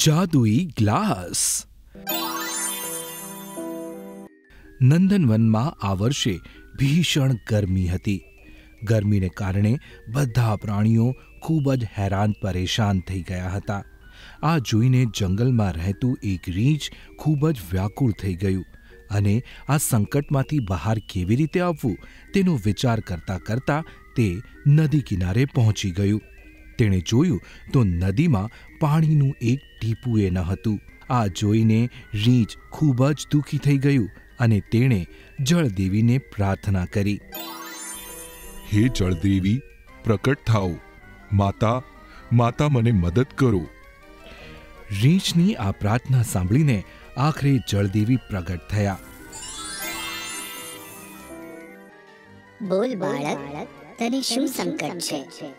જાદુઈ ગ્લાસ. નંદનવનમાં આ વર્ષે ભીષણ ગરમી હતી. ગરમીને કારણે બધા પ્રાણીઓ ખૂબ જ હેરાન પરેશાન થઈ ગયા હતા. આ જોઈને જંગલમાં રહેતું એક રીંછ ખૂબ જ વ્યાકુળ થઈ ગયું અને આ સંકટમાંથી બહાર કેવી રીતે આવવું તેનો વિચાર કરતાં કરતાં તે નદી કિનારે પહોંચી ગયું. તેણે જોયું તો નદીમાં પાણીનું એક ટીપું ન હતું. આ જોઈને રીંછ ખૂબ જ દુઃખી થઈ ગયું અને તેણે જળદેવીને પ્રાર્થના કરી. હે જળદેવી, પ્રકટ થાઓ. માતા મને મદદ કરો. રીંછની આ પ્રાર્થના સાંભળીને આખરે જળદેવી પ્રગટ થયા. બોલ બાળક, તને શું સંકટ છે?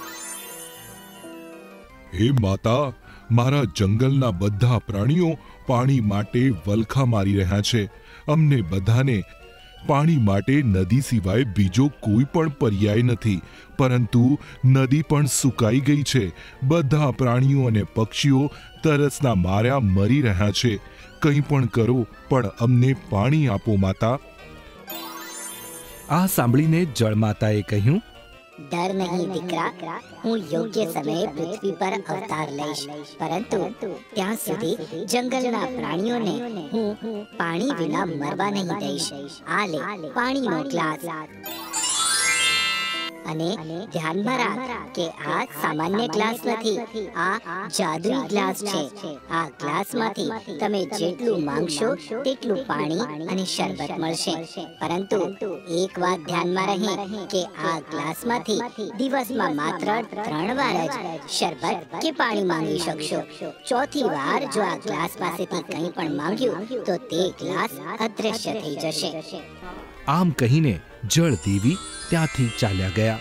હે માતા, મારા જંગલના બધા પ્રાણીઓ પાણી માટે વલખા મારી રહ્યા છે. અમને બધાને પાણી માટે નદી સિવાય બીજો કોઈ પણ પર્યાય નથી, પરંતુ નદી પણ સુકાઈ ગઈ છે. બધા પ્રાણીઓ અને પક્ષીઓ તરસના માર્યા મરી રહ્યા છે. કંઈ પણ કરો, પણ અમને પાણી આપો માતા. આ સાંભળીને જળમાતાએ કહ્યું, ડર નહીં દીકરા, હું યોગ્ય સમયે પૃથ્વી પર અવતાર લઈશ, પરંતુ ત્યાં સુધી જંગલના પ્રાણીઓને હું પાણી વિના મરવા નહીં દઈશ. આ લે પાણીનો ગ્લાસ. અને ધ્યાનમાં રાખ કે આ સામાન્ય ગ્લાસ નથી, આ જાદુઈ ગ્લાસ છે. આ ગ્લાસમાંથી તમે જેટલું માંગશો તેટલું પાણી અને શરબત મળશે. પરંતુ એક વાત ધ્યાનમાં રહે કે આ ગ્લાસમાંથી દિવસમાં માત્ર 3 વાર જ શરબત કે પાણી માંગી શકશો. ચોથી વાર જો આ ગ્લાસ પાસેથી કંઈ પણ માંગ્યું તો તે ગ્લાસ અદૃશ્ય થઈ જશે. આમ કહીને જળદેવી ત્યાંથી ચાલ્યા ગયા.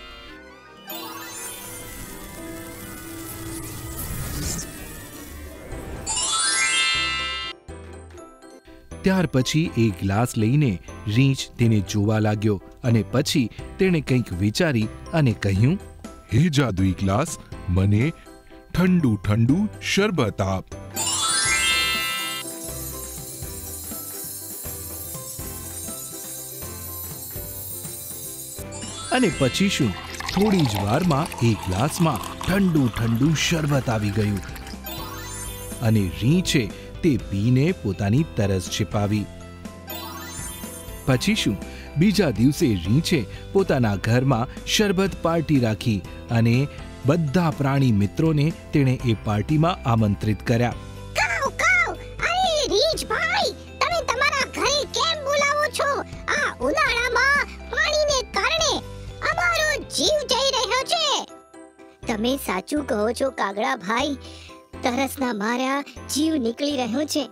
ત્યાર પછી એ ગ્લાસ લઈને રીંછ તેને જોવા લાગ્યો અને પછી તેણે કંઈક વિચારી અને કહ્યું, હે જાદુઈ ગ્લાસ, મને ઠંડુ ઠંડુ શરબત આપ. અને પછી શું, થોડી જ વારમાં એ ગ્લાસમાં ઠંડુ ઠંડુ શરબત આવી ગયું અને રીંછે તે પીને પોતાની તરસ छिपाવી. પછી શું, બીજા દિવસે રીંછે પોતાના ઘરમાં શરબત પાર્ટી રાખી અને બધા પ્રાણી મિત્રોને તેણે એ પાર્ટીમાં આમંત્રિત કર્યા. કાવ કાવ, અરે રીંછ ભાઈ, તમે તમારા ઘરે કેમ બોલાવો છો? આ ઉનાળામાં પાણીને કારણે અમારો જીવ જઈ રહ્યો છે. તમે સાચું કહો છો કાગડા ભાઈ, તરસના માર્યા જીવ નીકળી રહ્યો છે.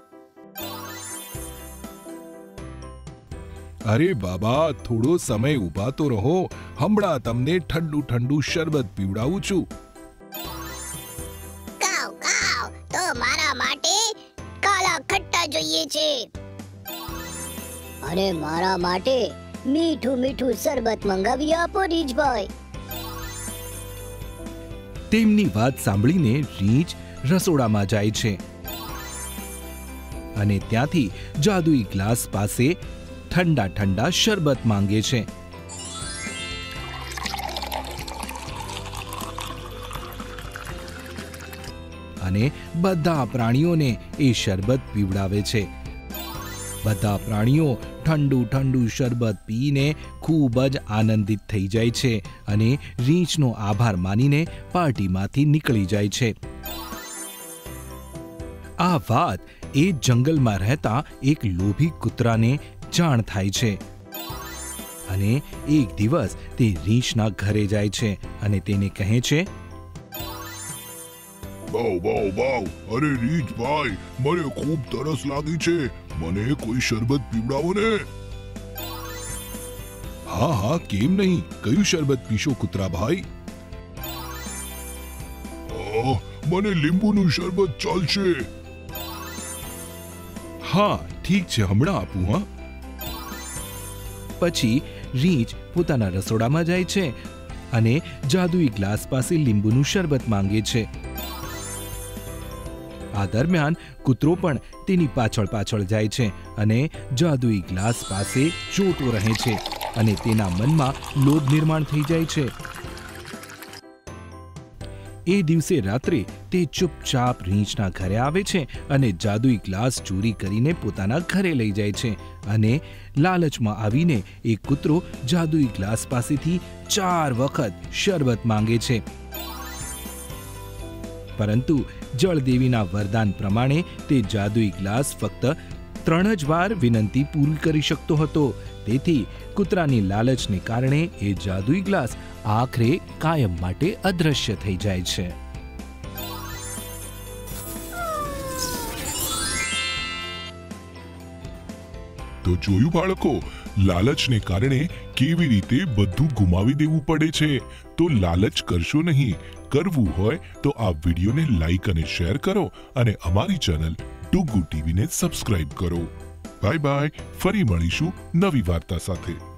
અરે બાબા, થોડો સમય ઊભા તો રહો. હમણાં તમને ઠંડુ ઠંડુ શરબત પીવડાવું છું. કાવ કાવ, તો મારા માટે કાળા ખટ્ટા જોઈએ છે. અને મારા માટે મીઠું મીઠું શરબત મંગાવી આપો રીંછભાઈ. તેમની વાત સાંભળીને રીંછ રસોડામાં જાય છે અને ત્યાંથી જાદુઈ ગ્લાસ પાસે ઠંડા ઠંડા શરબત માંગે છે. અને બધા પ્રાણીઓને એ શરબત પીવડાવે છે. બધા પ્રાણીઓ ઠંડુ ઠંડુ શરબત પીને ખૂબ જ આનંદિત થઈ જાય છે અને રીંછનો આભાર માનીને પાર્ટીમાંથી નીકળી જાય છે. આ વાત એ જંગલમાં રહેતા એક લોભી કૂતરાને જાણ થાય છે અને એક દિવસ તે રીંછના ઘરે જાય છે અને તેને કહે છે, બાવ, અરે રીંછ ભાઈ, મને ખૂબ તરસ લાગી છે. મને કોઈ શરબત પીવડાવો ને. હા, કેમ નહીં. કયું શરબત પીશો કૂતરા ભાઈ? મને લીંબુનું શરબત ચાલશે. હા, ઠીક છે, હમણાં આપું. હા. પછી રીંછ પોતાના રસોડામાં જાય છે અને જાદુઈ ગ્લાસ પાસે લીંબુનું શરબત માંગે છે. આ દરમિયાન કૂતરો પણ તેની પાછળ પાછળ જાય છે અને જાદુઈ ગ્લાસ પાસે જોતો રહે છે અને તેના મનમાં લોભ નિર્માણ થઈ જાય છે. એ દિવસે રાત્રે તે ચૂપચાપ રીંછના ઘરે આવે છે અને જાદુઈ ગ્લાસ ચોરી કરીને પોતાના ઘરે લઈ જાય છે અને લાલચમાં આવીને એ કૂતરો જાદુઈ ગ્લાસ પાસેથી 4 વખત શરબત માંગે છે. પરંતુ જળદેવીના વરદાન પ્રમાણે તે જાદુઈ ગ્લાસ ફક્ત 3 જ વાર વિનંતી પૂરી કરી શકતો હતો. તેથી કૂતરાની લાલચને કારણે એ જાદુઈ ગ્લાસ આખરે કાયમ માટે અદૃશ્ય થઈ જાય છે. તો જોયું બાળકો, લાલચને કારણે કેવી રીતે બધું ગુમાવી દેવું પડે છે. તો લાલચ કરશો નહીં. કરવું હોય તો આ વિડીયોને લાઈક અને શેર કરો અને અમારી ચેનલ ટુગુ ટીવીને સબસ્ક્રાઇબ કરો. Bye bye. ફરી મળીશું નવી વાર્તા સાથે.